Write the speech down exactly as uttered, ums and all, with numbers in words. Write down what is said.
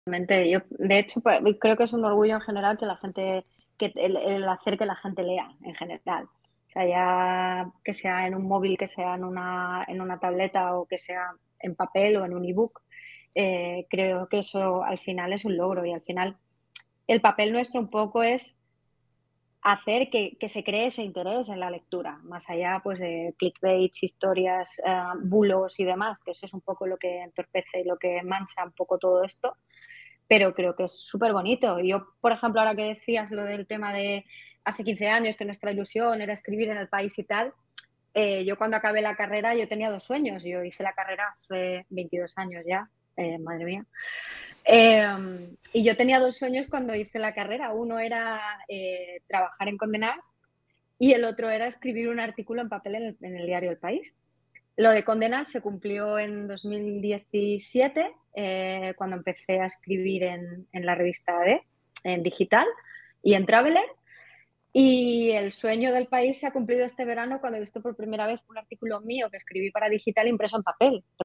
Mente, yo, de hecho, pues, creo que es un orgullo en general que la gente, que el, el hacer que la gente lea en general. O sea, ya que sea en un móvil, que sea en una, en una tableta o que sea en papel o en un ebook, eh, creo que eso al final es un logro y al final el papel nuestro un poco es hacer que, que se cree ese interés en la lectura, más allá pues de clickbaits, historias, eh, bulos y demás, que eso es un poco lo que entorpece y lo que mancha un poco todo esto, pero creo que es súper bonito. Yo, por ejemplo, ahora que decías lo del tema de hace quince años, que nuestra ilusión era escribir en el país y tal, eh, yo cuando acabé la carrera yo tenía dos sueños. Yo hice la carrera hace veintidós años ya, eh, madre mía. Eh, y yo tenía dos sueños cuando hice la carrera. Uno era eh, trabajar en Condé Nast y el otro era escribir un artículo en papel en el, en el diario El País. Lo de Condé Nast se cumplió en dos mil diecisiete, eh, cuando empecé a escribir en, en la revista A D, en digital y en Traveler. Y el sueño del país se ha cumplido este verano cuando he visto por primera vez un artículo mío que escribí para digital impreso en papel.